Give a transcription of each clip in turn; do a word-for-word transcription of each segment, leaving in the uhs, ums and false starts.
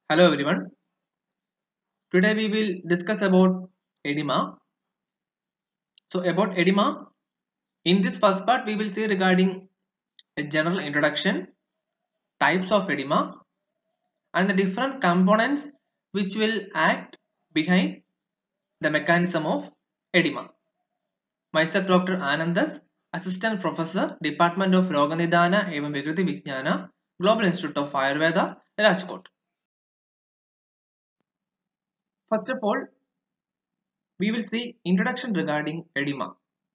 Hello everyone. Today we will discuss about edema. So about edema, in this first part we will see regarding a general introduction, types of edema and the different components which will act behind the mechanism of edema. Myself Doctor Anandas, Assistant Professor, Department of Roganidhana Evam Vikriti Vijnana, Global Institute of Ayurveda, Rajkot. First of all, we will see introduction regarding edema.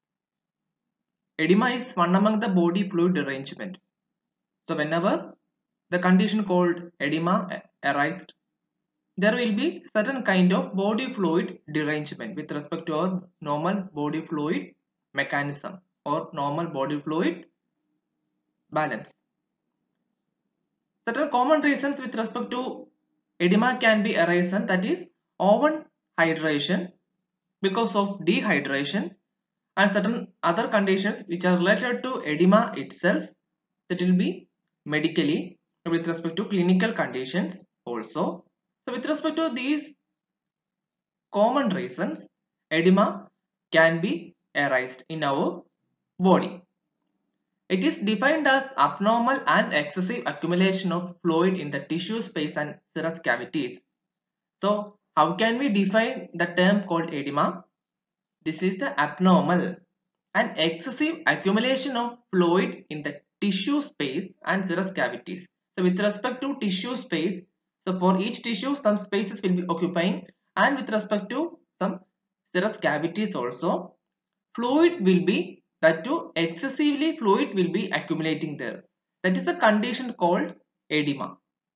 Edema is one among the body fluid derangement. So whenever the condition called edema arises, there will be certain kind of body fluid derangement with respect to our normal body fluid mechanism or normal body fluid balance. Certain common reasons with respect to edema can be arisen, that is over hydration because of dehydration, and certain other conditions which are related to edema itself, that will be medically with respect to clinical conditions also. So with respect to these common reasons, edema can be arised in our body. It is defined as abnormal and excessive accumulation of fluid in the tissue space and serous cavities. So how can we define the term called edema? This is the abnormal and excessive accumulation of fluid in the tissue space and serous cavities. So with respect to tissue space, so for each tissue some spaces will be occupying, and with respect to some serous cavities also, fluid will be, that too excessively fluid will be accumulating there. That is a condition called edema.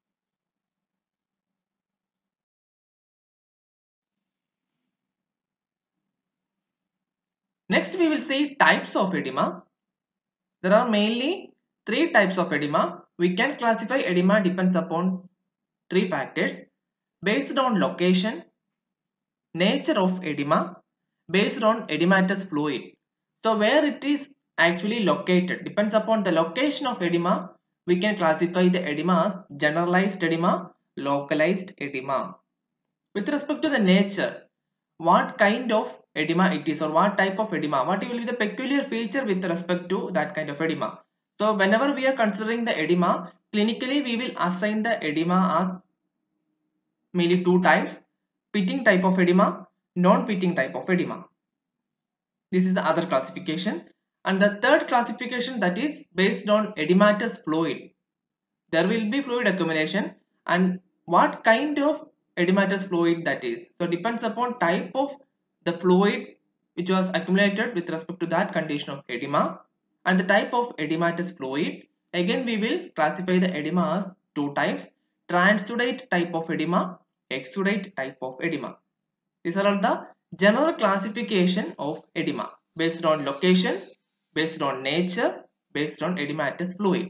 Next we will see types of edema. There are mainly three types of edema. We can classify edema depends upon three factors based on location, nature of edema, based on edematous fluid. So where it is actually located depends upon the location of edema. We can classify the edema as generalized edema, localized edema. With respect to the nature, what kind of edema it is or what type of edema, what will be the peculiar feature with respect to that kind of edema. So whenever we are considering the edema, clinically we will assign the edema as mainly two types: pitting type of edema, non-pitting type of edema. This is the other classification. And the third classification, that is based on edematous fluid. There will be fluid accumulation, and what kind of edematous fluid that is. So depends upon type of the fluid which was accumulated with respect to that condition of edema and the type of edematous fluid. Again we will classify the edema as two types: transudate type of edema, exudate type of edema. These are all the general classification of edema based on location, based on nature, based on edematous fluid.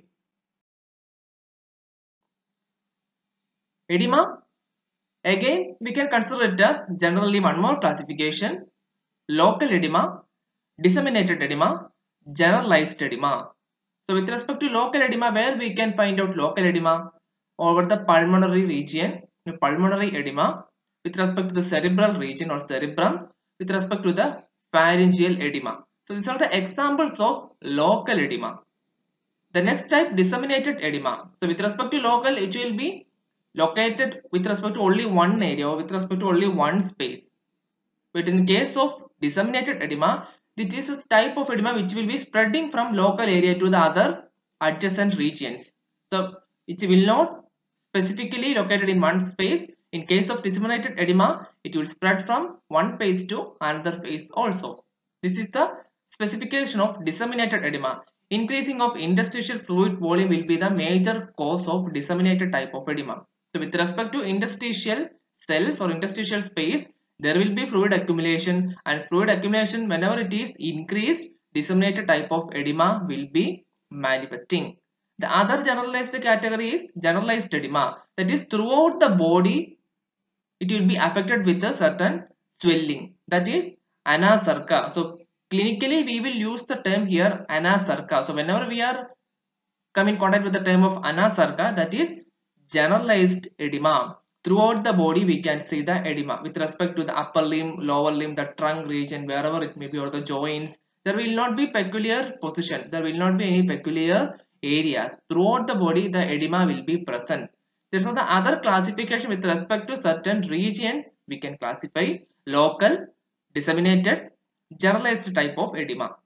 Edema, again we can consider it as generally one more classification: local edema, disseminated edema, generalized edema. So with respect to local edema, where we can find out local edema? Over the pulmonary region, pulmonary edema, with respect to the cerebral region or cerebrum, with respect to the pharyngeal edema. So these are the examples of local edema. The next type, disseminated edema. So with respect to local, it will be located with respect to only one area or with respect to only one space. But in case of disseminated edema, it is a type of edema which will be spreading from local area to the other adjacent regions. So it will not specifically located in one space. In case of disseminated edema, it will spread from one phase to another phase also. This is the specification of disseminated edema. Increasing of interstitial fluid volume will be the major cause of disseminated type of edema. So with respect to interstitial cells or interstitial space, there will be fluid accumulation, and fluid accumulation, whenever it is increased, disseminated type of edema will be manifesting. The other generalized category is generalized edema, that is throughout the body it will be affected with a certain swelling, that is anasarca. So clinically we will use the term here anasarca. So whenever we are come in contact with the term of anasarca, that is generalized edema. throughout the body we can see the edema with respect to the upper limb, lower limb, the trunk region, wherever it may be, or the joints. There will not be peculiar position. There will not be any peculiar areas. Throughout the body, the edema will be present. There's the other classification with respect to certain regions. We can classify local, disseminated, generalized type of edema.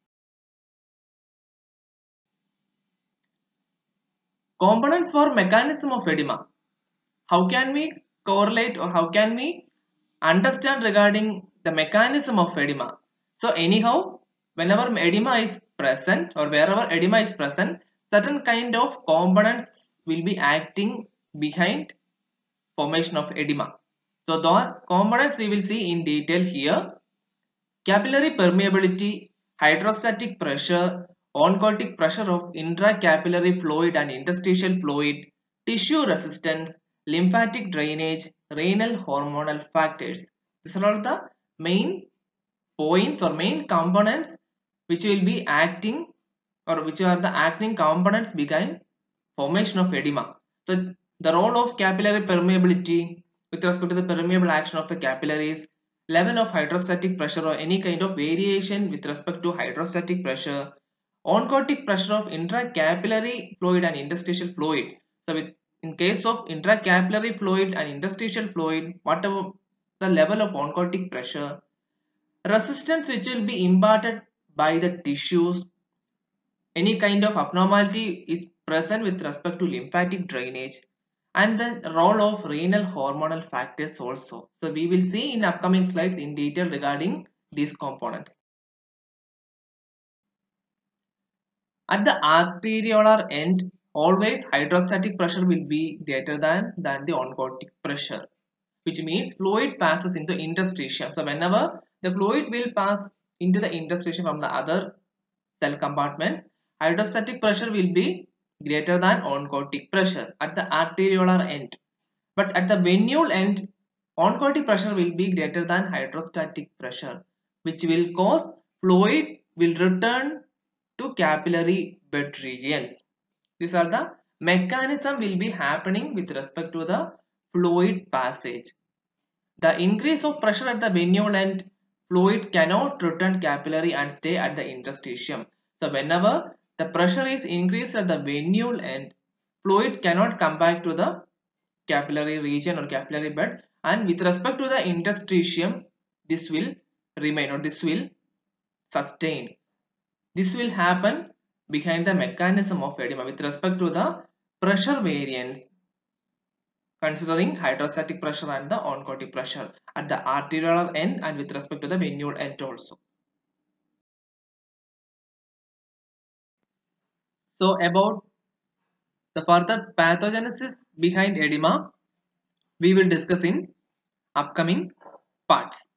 Components for mechanism of edema. How can we correlate or how can we understand regarding the mechanism of edema? So anyhow, whenever edema is present or wherever edema is present, certain kind of components will be acting behind formation of edema. So those components we will see in detail here. Capillary permeability, hydrostatic pressure, oncotic pressure of intracapillary fluid and interstitial fluid, tissue resistance, lymphatic drainage, renal hormonal factors. These are all the main points or main components which will be acting or which are the acting components behind formation of edema. So the role of capillary permeability with respect to the permeable action of the capillaries, level of hydrostatic pressure or any kind of variation with respect to hydrostatic pressure, oncotic pressure of intracapillary fluid and interstitial fluid. So with, in case of intracapillary fluid and interstitial fluid, whatever the level of oncotic pressure, resistance which will be imparted by the tissues, any kind of abnormality is present with respect to lymphatic drainage, and the role of renal hormonal factors also. So we will see in upcoming slides in detail regarding these components. At the arteriolar end, always hydrostatic pressure will be greater than, than the oncotic pressure, which means fluid passes into interstitium. So whenever the fluid will pass into the interstitium from the other cell compartments, hydrostatic pressure will be greater than oncotic pressure at the arteriolar end. But at the venule end, oncotic pressure will be greater than hydrostatic pressure, which will cause fluid will return to capillary bed regions. These are the mechanism will be happening with respect to the fluid passage. The increase of pressure at the venule end, fluid cannot return capillary and stay at the interstitium. So whenever the pressure is increased at the venule end, fluid cannot come back to the capillary region or capillary bed, and with respect to the interstitium, this will remain or this will sustain. This will happen behind the mechanism of edema with respect to the pressure variance, considering hydrostatic pressure and the oncotic pressure at the arteriolar end and with respect to the venule end also. So about the further pathogenesis behind edema, we will discuss in upcoming parts.